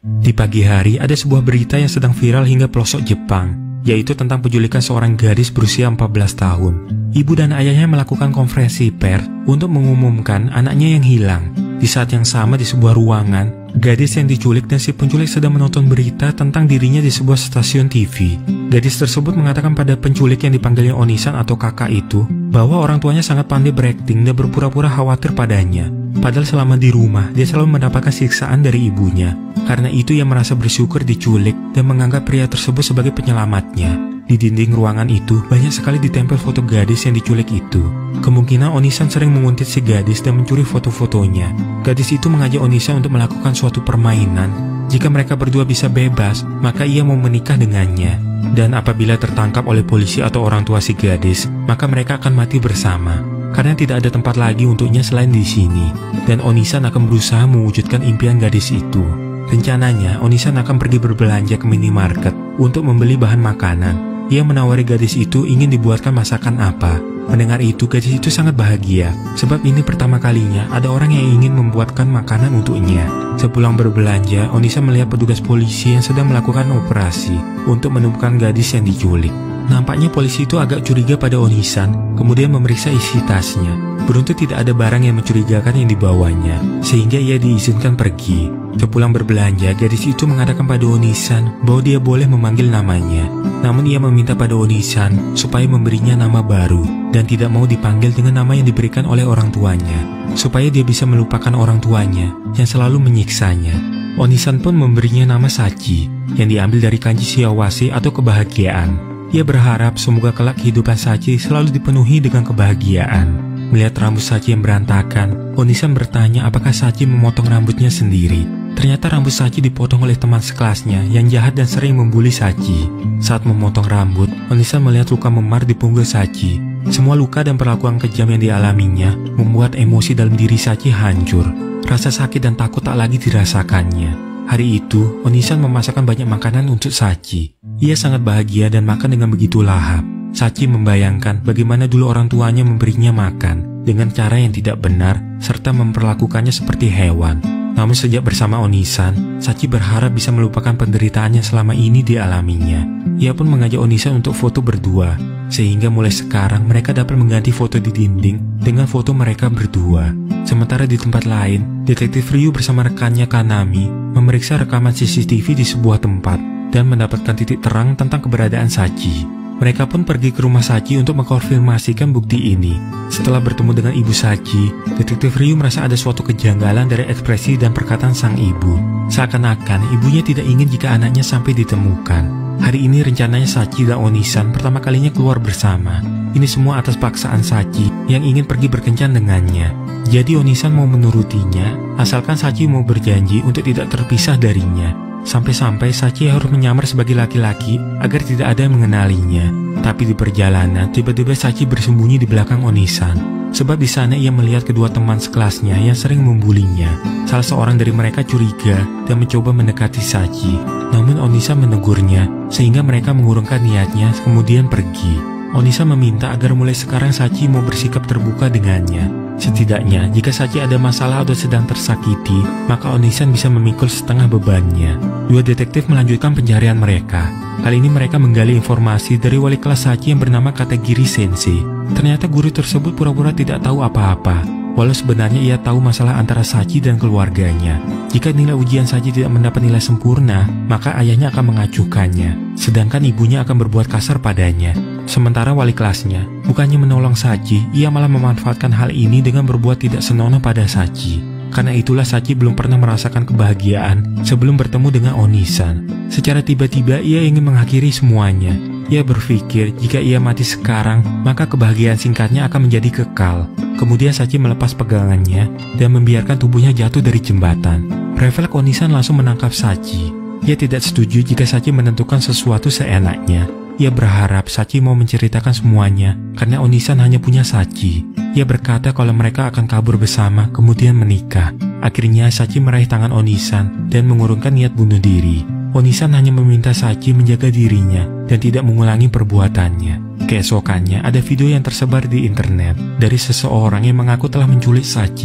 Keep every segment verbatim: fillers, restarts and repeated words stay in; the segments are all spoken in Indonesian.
Di pagi hari ada sebuah berita yang sedang viral hingga pelosok Jepang, yaitu tentang penculikan seorang gadis berusia empat belas tahun. Ibu dan ayahnya melakukan konferensi pers untuk mengumumkan anaknya yang hilang. Di saat yang sama di sebuah ruangan, gadis yang diculik dan si penculik sedang menonton berita tentang dirinya di sebuah stasiun T V. Gadis tersebut mengatakan pada penculik yang dipanggilnya Onisan atau kakak itu, bahwa orang tuanya sangat pandai berakting dan berpura-pura khawatir padanya. Padahal selama di rumah, dia selalu mendapatkan siksaan dari ibunya. Karena itu ia merasa bersyukur diculik dan menganggap pria tersebut sebagai penyelamatnya. Di dinding ruangan itu, banyak sekali ditempel foto gadis yang diculik itu. Kemungkinan Onisan sering menguntit si gadis dan mencuri foto-fotonya. Gadis itu mengajak Onisan untuk melakukan suatu permainan. Jika mereka berdua bisa bebas, maka ia mau menikah dengannya. Dan apabila tertangkap oleh polisi atau orang tua si gadis, maka mereka akan mati bersama. Karena tidak ada tempat lagi untuknya selain di sini. Dan Onisan akan berusaha mewujudkan impian gadis itu. Rencananya, Onisan akan pergi berbelanja ke minimarket untuk membeli bahan makanan. Ia menawari gadis itu ingin dibuatkan masakan apa. Mendengar itu, gadis itu sangat bahagia, sebab ini pertama kalinya ada orang yang ingin membuatkan makanan untuknya. Sepulang berbelanja, Onisan melihat petugas polisi yang sedang melakukan operasi untuk menemukan gadis yang diculik. Nampaknya polisi itu agak curiga pada Onisan, kemudian memeriksa isi tasnya. Beruntung tidak ada barang yang mencurigakan yang dibawanya, sehingga ia diizinkan pergi. Sepulang berbelanja, gadis itu mengatakan pada Onisan bahwa dia boleh memanggil namanya. Namun ia meminta pada Onisan supaya memberinya nama baru dan tidak mau dipanggil dengan nama yang diberikan oleh orang tuanya, supaya dia bisa melupakan orang tuanya yang selalu menyiksanya. Onisan pun memberinya nama Sachi, yang diambil dari kanji Shiawase atau kebahagiaan. Ia berharap semoga kelak kehidupan Sachi selalu dipenuhi dengan kebahagiaan. Melihat rambut Sachi yang berantakan, Onisan bertanya apakah Sachi memotong rambutnya sendiri. Ternyata rambut Sachi dipotong oleh teman sekelasnya yang jahat dan sering membuli Sachi. Saat memotong rambut, Onisan melihat luka memar di punggung Sachi. Semua luka dan perlakuan kejam yang dialaminya membuat emosi dalam diri Sachi hancur. Rasa sakit dan takut tak lagi dirasakannya. Hari itu, Onisan memasakkan banyak makanan untuk Sachi. Ia sangat bahagia dan makan dengan begitu lahap. Sachi membayangkan bagaimana dulu orang tuanya memberinya makan dengan cara yang tidak benar serta memperlakukannya seperti hewan. Namun sejak bersama Onisan, Sachi berharap bisa melupakan penderitaannya selama ini dialaminya. Ia pun mengajak Onisan untuk foto berdua, sehingga mulai sekarang mereka dapat mengganti foto di dinding dengan foto mereka berdua. Sementara di tempat lain, detektif Ryu bersama rekannya Kanami memeriksa rekaman C C T V di sebuah tempat dan mendapatkan titik terang tentang keberadaan Sachi. Mereka pun pergi ke rumah Sachi untuk mengkonfirmasikan bukti ini. Setelah bertemu dengan ibu Sachi, detektif Ryu merasa ada suatu kejanggalan dari ekspresi dan perkataan sang ibu. Seakan-akan ibunya tidak ingin jika anaknya sampai ditemukan. Hari ini rencananya Sachi dan Onisan pertama kalinya keluar bersama. Ini semua atas paksaan Sachi yang ingin pergi berkencan dengannya. Jadi Onisan mau menurutinya, asalkan Sachi mau berjanji untuk tidak terpisah darinya. Sampai-sampai Sachi harus menyamar sebagai laki-laki agar tidak ada yang mengenalinya. Tapi di perjalanan, tiba-tiba Sachi bersembunyi di belakang Onisan. Sebab di sana ia melihat kedua teman sekelasnya yang sering membulinya. Salah seorang dari mereka curiga dan mencoba mendekati Sachi. Namun Onisan menegurnya, sehingga mereka mengurungkan niatnya kemudian pergi. Onisan meminta agar mulai sekarang Sachi mau bersikap terbuka dengannya. Setidaknya, jika Sachi ada masalah atau sedang tersakiti, maka Onisan bisa memikul setengah bebannya. Dua detektif melanjutkan pencarian mereka. Kali ini mereka menggali informasi dari wali kelas Sachi yang bernama Katagiri Sensei. Ternyata guru tersebut pura-pura tidak tahu apa-apa, walau sebenarnya ia tahu masalah antara Sachi dan keluarganya. Jika nilai ujian Sachi tidak mendapat nilai sempurna, maka ayahnya akan mengacuhkannya, sedangkan ibunya akan berbuat kasar padanya. Sementara wali kelasnya, bukannya menolong Sachi, ia malah memanfaatkan hal ini dengan berbuat tidak senonoh pada Sachi. Karena itulah Sachi belum pernah merasakan kebahagiaan sebelum bertemu dengan Onisan. Secara tiba-tiba ia ingin mengakhiri semuanya. Ia berpikir jika ia mati sekarang, maka kebahagiaan singkatnya akan menjadi kekal. Kemudian Sachi melepas pegangannya dan membiarkan tubuhnya jatuh dari jembatan. Refleks Onisan langsung menangkap Sachi. Ia tidak setuju jika Sachi menentukan sesuatu seenaknya. Ia berharap Sachi mau menceritakan semuanya karena Onisan hanya punya Sachi. Ia berkata kalau mereka akan kabur bersama kemudian menikah. Akhirnya Sachi meraih tangan Onisan dan mengurungkan niat bunuh diri. Onisan hanya meminta Sachi menjaga dirinya dan tidak mengulangi perbuatannya. Keesokannya ada video yang tersebar di internet dari seseorang yang mengaku telah menculik Sachi.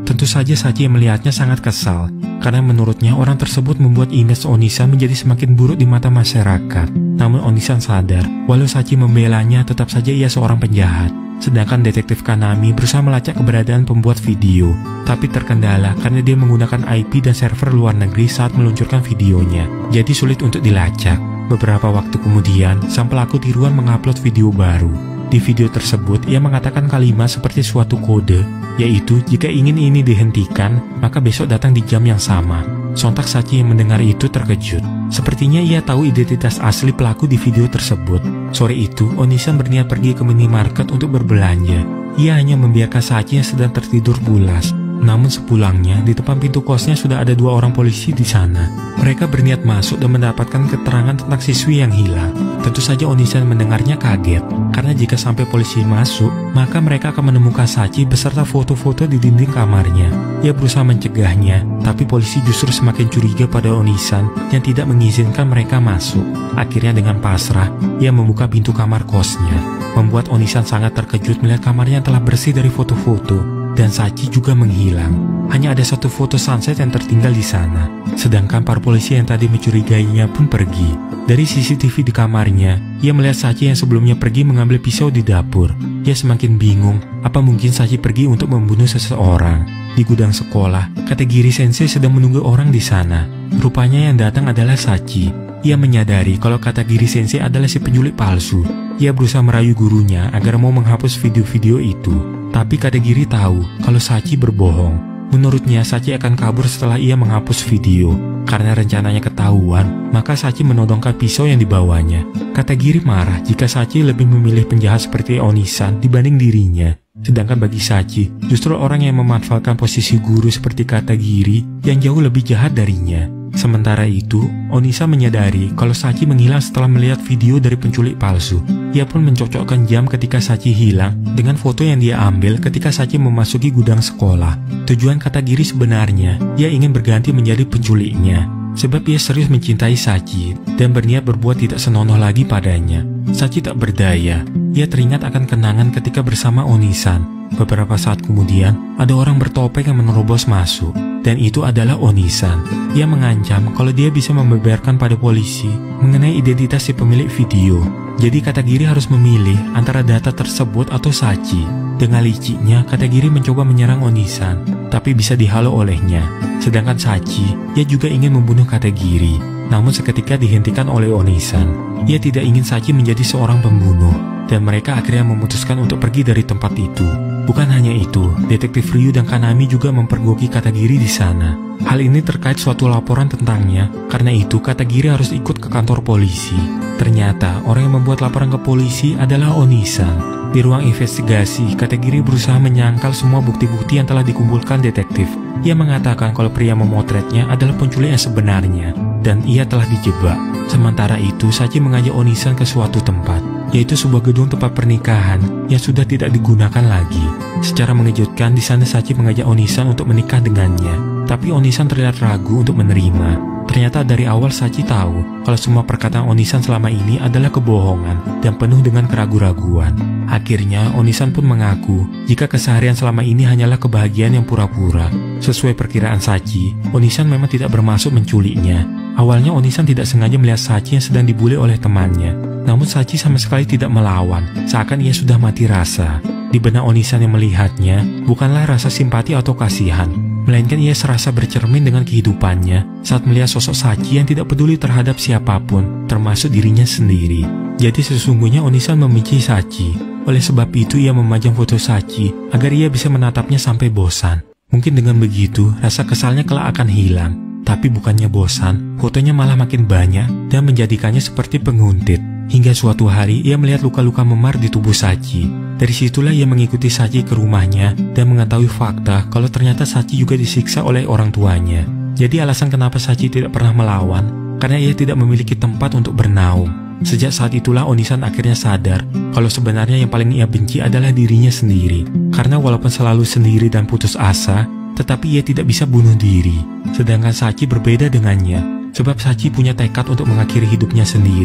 Tentu saja Sachi yang melihatnya sangat kesal, karena menurutnya orang tersebut membuat image Onisan menjadi semakin buruk di mata masyarakat. Namun Onisan sadar, walau Sachi membelanya, tetap saja ia seorang penjahat. Sedangkan detektif Kanami berusaha melacak keberadaan pembuat video, tapi terkendala karena dia menggunakan I P dan server luar negeri saat meluncurkan videonya, jadi sulit untuk dilacak. Beberapa waktu kemudian, sang pelaku tiruan mengupload video baru. Di video tersebut, ia mengatakan kalimat seperti suatu kode, yaitu jika ingin ini dihentikan, maka besok datang di jam yang sama. Sontak Sachi yang mendengar itu terkejut. Sepertinya ia tahu identitas asli pelaku di video tersebut. Sore itu, Onisan berniat pergi ke minimarket untuk berbelanja. Ia hanya membiarkan Sachi yang sedang tertidur pulas. Namun sepulangnya, di depan pintu kosnya sudah ada dua orang polisi di sana. Mereka berniat masuk dan mendapatkan keterangan tentang siswi yang hilang. Tentu saja Onisan mendengarnya kaget, karena jika sampai polisi masuk, maka mereka akan menemukan Sachi beserta foto-foto di dinding kamarnya. Ia berusaha mencegahnya, tapi polisi justru semakin curiga pada Onisan yang tidak mengizinkan mereka masuk. Akhirnya dengan pasrah, ia membuka pintu kamar kosnya. Membuat Onisan sangat terkejut melihat kamarnya telah bersih dari foto-foto. Dan Sachi juga menghilang. Hanya ada satu foto sunset yang tertinggal di sana. Sedangkan para polisi yang tadi mencurigainya pun pergi. Dari C C T V di kamarnya, ia melihat Sachi yang sebelumnya pergi mengambil pisau di dapur. Ia semakin bingung, apa mungkin Sachi pergi untuk membunuh seseorang. Di gudang sekolah, Katagiri Sensei sedang menunggu orang di sana. Rupanya yang datang adalah Sachi. Ia menyadari kalau Katagiri Sensei adalah si penculik palsu. Ia berusaha merayu gurunya agar mau menghapus video-video itu. Tapi Katagiri tahu kalau Sachi berbohong. Menurutnya Sachi akan kabur setelah ia menghapus video. Karena rencananya ketahuan, maka Sachi menodongkan pisau yang dibawanya. Katagiri marah jika Sachi lebih memilih penjahat seperti Onisan dibanding dirinya. Sedangkan bagi Sachi, justru orang yang memanfaatkan posisi guru seperti Katagiri yang jauh lebih jahat darinya. Sementara itu, Onisan menyadari kalau Sachi menghilang setelah melihat video dari penculik palsu. Ia pun mencocokkan jam ketika Sachi hilang dengan foto yang dia ambil ketika Sachi memasuki gudang sekolah. Tujuan Katagiri sebenarnya, ia ingin berganti menjadi penculiknya. Sebab ia serius mencintai Sachi dan berniat berbuat tidak senonoh lagi padanya. Sachi tak berdaya. Ia teringat akan kenangan ketika bersama Onisan. Beberapa saat kemudian, ada orang bertopeng yang menerobos masuk. Dan itu adalah Onisan. Ia mengancam kalau dia bisa membeberkan pada polisi mengenai identitas si pemilik video. Jadi Katagiri harus memilih antara data tersebut atau Sachi. Dengan liciknya, Katagiri mencoba menyerang Onisan, tapi bisa dihalau olehnya. Sedangkan Sachi, ia juga ingin membunuh Katagiri. Namun seketika dihentikan oleh Onisan. Ia tidak ingin Sachi menjadi seorang pembunuh. Dan mereka akhirnya memutuskan untuk pergi dari tempat itu. Bukan hanya itu, detektif Ryu dan Kanami juga mempergoki Katagiri di sana. Hal ini terkait suatu laporan tentangnya, karena itu Katagiri harus ikut ke kantor polisi. Ternyata orang yang membuat laporan ke polisi adalah Onisan. Di ruang investigasi, Katagiri berusaha menyangkal semua bukti-bukti yang telah dikumpulkan detektif. Ia mengatakan kalau pria memotretnya adalah penculik yang sebenarnya, dan ia telah dijebak. Sementara itu, Sachi mengajak Onisan ke suatu tempat, yaitu sebuah gedung tempat pernikahan yang sudah tidak digunakan lagi. Secara mengejutkan, di sana Sachi mengajak Onisan untuk menikah dengannya. Tapi Onisan terlihat ragu untuk menerima. Ternyata dari awal Sachi tahu kalau semua perkataan Onisan selama ini adalah kebohongan dan penuh dengan keraguan-raguan. Akhirnya Onisan pun mengaku jika keseharian selama ini hanyalah kebahagiaan yang pura-pura. Sesuai perkiraan Sachi, Onisan memang tidak bermaksud menculiknya. Awalnya Onisan tidak sengaja melihat Sachi yang sedang dibully oleh temannya. Namun Sachi sama sekali tidak melawan, seakan ia sudah mati rasa. Di benak Onisan yang melihatnya bukanlah rasa simpati atau kasihan, melainkan ia serasa bercermin dengan kehidupannya saat melihat sosok Sachi yang tidak peduli terhadap siapapun, termasuk dirinya sendiri. Jadi sesungguhnya Onisan membenci Sachi. Oleh sebab itu ia memajang foto Sachi agar ia bisa menatapnya sampai bosan. Mungkin dengan begitu rasa kesalnya kelak akan hilang. Tapi bukannya bosan, fotonya malah makin banyak dan menjadikannya seperti penguntit. Hingga suatu hari ia melihat luka-luka memar di tubuh Sachi. Dari situlah ia mengikuti Sachi ke rumahnya dan mengetahui fakta kalau ternyata Sachi juga disiksa oleh orang tuanya. Jadi alasan kenapa Sachi tidak pernah melawan, karena ia tidak memiliki tempat untuk bernaung. Sejak saat itulah Onisan akhirnya sadar kalau sebenarnya yang paling ia benci adalah dirinya sendiri. Karena walaupun selalu sendiri dan putus asa, tetapi ia tidak bisa bunuh diri. Sedangkan Sachi berbeda dengannya, sebab Sachi punya tekad untuk mengakhiri hidupnya sendiri.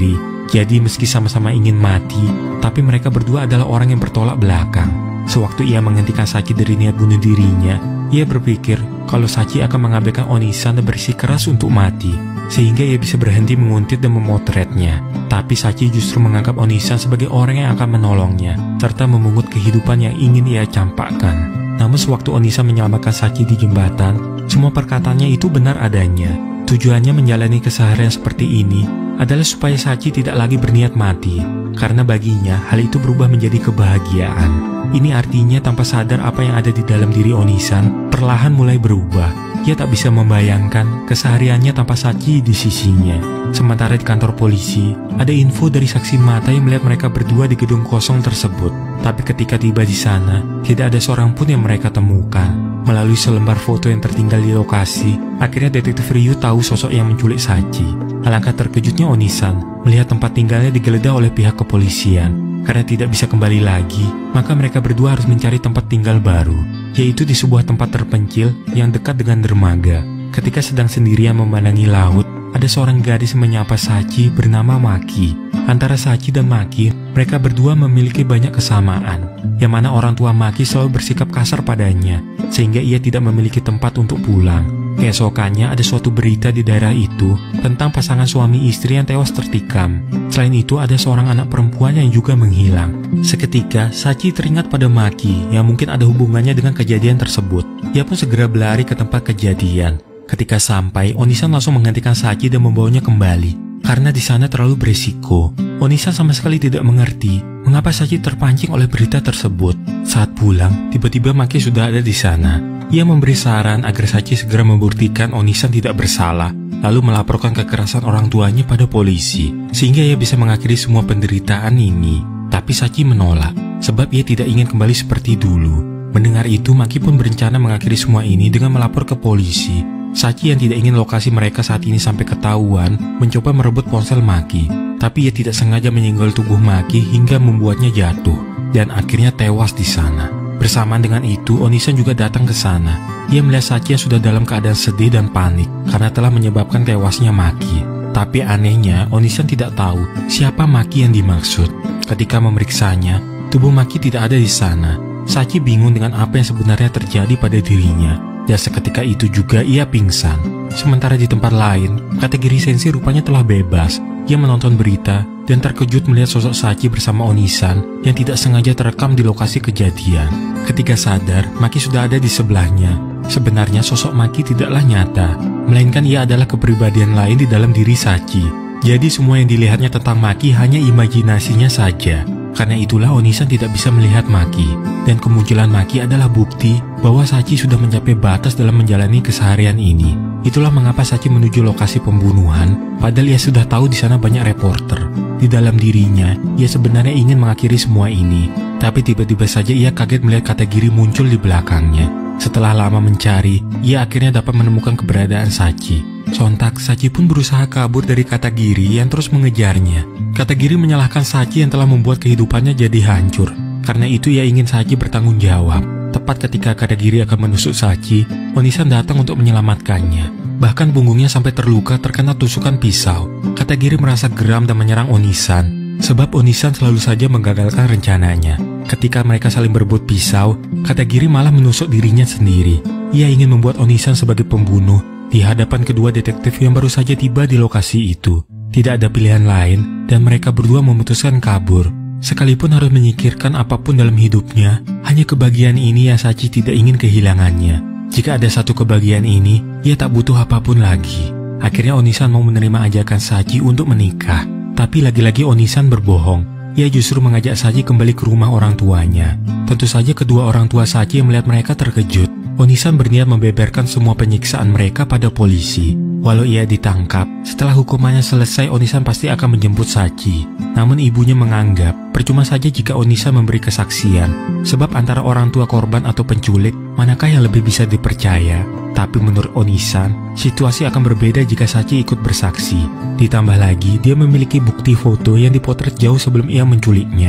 Jadi meski sama-sama ingin mati, tapi mereka berdua adalah orang yang bertolak belakang. Sewaktu ia menghentikan Sachi dari niat bunuh dirinya, ia berpikir kalau Sachi akan mengabaikan Onisan dan bersikeras untuk mati, sehingga ia bisa berhenti menguntit dan memotretnya. Tapi Sachi justru menganggap Onisan sebagai orang yang akan menolongnya, serta memungut kehidupan yang ingin ia campakkan. Namun sewaktu Onisan menyelamatkan Sachi di jembatan, semua perkataannya itu benar adanya. Tujuannya menjalani keseharian seperti ini adalah supaya Sachi tidak lagi berniat mati, karena baginya hal itu berubah menjadi kebahagiaan. Ini artinya tanpa sadar apa yang ada di dalam diri Onisan perlahan mulai berubah. Ia tak bisa membayangkan kesehariannya tanpa Sachi di sisinya. Sementara di kantor polisi, ada info dari saksi mata yang melihat mereka berdua di gedung kosong tersebut. Tapi ketika tiba di sana, tidak ada seorang pun yang mereka temukan. Melalui selembar foto yang tertinggal di lokasi, akhirnya detektif Ryu tahu sosok yang menculik Sachi. Alangkah terkejutnya Onisan melihat tempat tinggalnya digeledah oleh pihak kepolisian. Karena tidak bisa kembali lagi, maka mereka berdua harus mencari tempat tinggal baru, yaitu di sebuah tempat terpencil yang dekat dengan dermaga. Ketika sedang sendirian memandangi laut, ada seorang gadis menyapa Sachi bernama Maki. Antara Sachi dan Maki, mereka berdua memiliki banyak kesamaan, yang mana orang tua Maki selalu bersikap kasar padanya, sehingga ia tidak memiliki tempat untuk pulang. Keesokannya ada suatu berita di daerah itu tentang pasangan suami istri yang tewas tertikam. Selain itu ada seorang anak perempuan yang juga menghilang. Seketika Sachi teringat pada Maki yang mungkin ada hubungannya dengan kejadian tersebut. Ia pun segera berlari ke tempat kejadian. Ketika sampai, Onisan langsung menghentikan Sachi dan membawanya kembali karena di sana terlalu berisiko. Onisan sama sekali tidak mengerti mengapa Sachi terpancing oleh berita tersebut. Saat pulang, tiba-tiba Maki sudah ada di sana. Ia memberi saran agar Sachi segera membuktikan Onisan tidak bersalah, lalu melaporkan kekerasan orang tuanya pada polisi, sehingga ia bisa mengakhiri semua penderitaan ini. Tapi Sachi menolak, sebab ia tidak ingin kembali seperti dulu. Mendengar itu, Maki pun berencana mengakhiri semua ini dengan melapor ke polisi. Sachi yang tidak ingin lokasi mereka saat ini sampai ketahuan, mencoba merebut ponsel Maki. Tapi ia tidak sengaja menyenggol tubuh Maki hingga membuatnya jatuh, dan akhirnya tewas di sana. Bersamaan dengan itu, Onisan juga datang ke sana. Ia melihat Sachi yang sudah dalam keadaan sedih dan panik karena telah menyebabkan tewasnya Maki. Tapi anehnya, Onisan tidak tahu siapa Maki yang dimaksud. Ketika memeriksanya, tubuh Maki tidak ada di sana. Sachi bingung dengan apa yang sebenarnya terjadi pada dirinya. Dan seketika itu juga ia pingsan. Sementara di tempat lain, kategori sensi rupanya telah bebas. Ia menonton berita dan terkejut melihat sosok Sachi bersama Onisan yang tidak sengaja terekam di lokasi kejadian. Ketika sadar, Maki sudah ada di sebelahnya. Sebenarnya sosok Maki tidaklah nyata, melainkan ia adalah kepribadian lain di dalam diri Sachi. Jadi semua yang dilihatnya tentang Maki hanya imajinasinya saja. Karena itulah Onisan tidak bisa melihat Maki. Dan kemunculan Maki adalah bukti bahwa Sachi sudah mencapai batas dalam menjalani keseharian ini. Itulah mengapa Sachi menuju lokasi pembunuhan, padahal ia sudah tahu di sana banyak reporter. Di dalam dirinya, ia sebenarnya ingin mengakhiri semua ini. Tapi tiba-tiba saja ia kaget melihat Katagiri muncul di belakangnya. Setelah lama mencari, ia akhirnya dapat menemukan keberadaan Sachi. Sontak, Sachi pun berusaha kabur dari Katagiri yang terus mengejarnya. Katagiri menyalahkan Sachi yang telah membuat kehidupannya jadi hancur. Karena itu ia ingin Sachi bertanggung jawab. Tepat ketika Katagiri akan menusuk Sachi, Onisan datang untuk menyelamatkannya. Bahkan punggungnya sampai terluka terkena tusukan pisau. Katagiri merasa geram dan menyerang Onisan, sebab Onisan selalu saja menggagalkan rencananya. Ketika mereka saling berebut pisau, Katagiri malah menusuk dirinya sendiri. Ia ingin membuat Onisan sebagai pembunuh di hadapan kedua detektif yang baru saja tiba di lokasi itu. Tidak ada pilihan lain dan mereka berdua memutuskan kabur. Sekalipun harus menyingkirkan apapun dalam hidupnya, hanya kebahagiaan ini yang Sachi tidak ingin kehilangannya. Jika ada satu kebahagiaan ini, ia tak butuh apapun lagi. Akhirnya Onisan mau menerima ajakan Sachi untuk menikah. Tapi lagi-lagi Onisan berbohong. Ia justru mengajak Sachi kembali ke rumah orang tuanya. Tentu saja kedua orang tua Sachi yang melihat mereka terkejut. Onisan berniat membeberkan semua penyiksaan mereka pada polisi. Walau ia ditangkap, setelah hukumannya selesai Onisan pasti akan menjemput Sachi. Namun ibunya menganggap percuma saja jika Onisan memberi kesaksian, sebab antara orang tua korban atau penculik, manakah yang lebih bisa dipercaya? Tapi menurut Onisan, situasi akan berbeda jika Sachi ikut bersaksi. Ditambah lagi, dia memiliki bukti foto yang dipotret jauh sebelum ia menculiknya.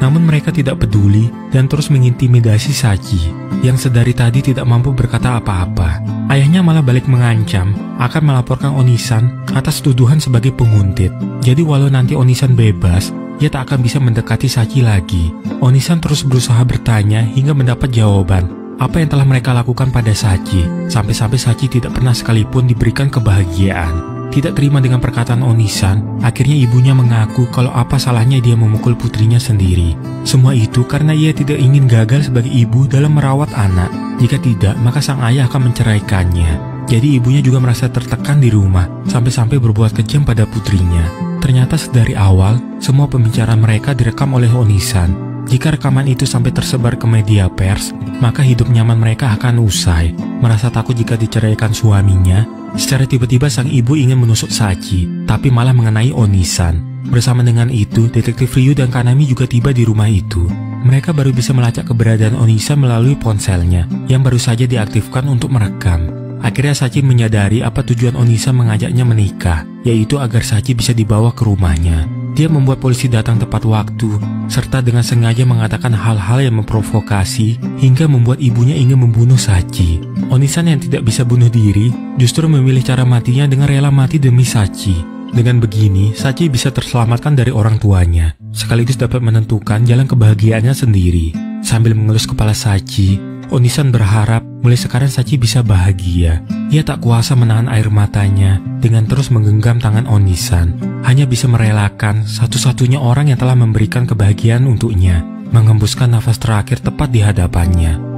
Namun mereka tidak peduli dan terus mengintimidasi Sachi, yang sedari tadi tidak mampu berkata apa-apa. Ayahnya malah balik mengancam akan melaporkan Onisan atas tuduhan sebagai penguntit. Jadi walau nanti Onisan bebas, ia tak akan bisa mendekati Sachi lagi. Onisan terus berusaha bertanya hingga mendapat jawaban apa yang telah mereka lakukan pada Sachi. Sampai-sampai Sachi tidak pernah sekalipun diberikan kebahagiaan. Tidak terima dengan perkataan Onisan, akhirnya ibunya mengaku kalau apa salahnya dia memukul putrinya sendiri. Semua itu karena ia tidak ingin gagal sebagai ibu dalam merawat anak. Jika tidak, maka sang ayah akan menceraikannya. Jadi ibunya juga merasa tertekan di rumah, sampai-sampai berbuat kejam pada putrinya. Ternyata sedari awal, semua pembicaraan mereka direkam oleh Onisan. Jika rekaman itu sampai tersebar ke media pers, maka hidup nyaman mereka akan usai. Merasa takut jika diceraikan suaminya, secara tiba-tiba sang ibu ingin menusuk Sachi, tapi malah mengenai Onisan. Bersama dengan itu, detektif Ryu dan Kanami juga tiba di rumah itu. Mereka baru bisa melacak keberadaan Onisan melalui ponselnya, yang baru saja diaktifkan untuk merekam. Akhirnya Sachi menyadari apa tujuan Onisan mengajaknya menikah, yaitu agar Sachi bisa dibawa ke rumahnya. Dia membuat polisi datang tepat waktu, serta dengan sengaja mengatakan hal-hal yang memprovokasi hingga membuat ibunya ingin membunuh Sachi. Onisan yang tidak bisa bunuh diri justru memilih cara matinya dengan rela mati demi Sachi. Dengan begini, Sachi bisa terselamatkan dari orang tuanya, sekaligus dapat menentukan jalan kebahagiaannya sendiri. Sambil mengelus kepala Sachi, Onisan berharap mulai sekarang Sachi bisa bahagia. Ia tak kuasa menahan air matanya dengan terus menggenggam tangan Onisan. Hanya bisa merelakan satu-satunya orang yang telah memberikan kebahagiaan untuknya, menghembuskan nafas terakhir tepat di hadapannya.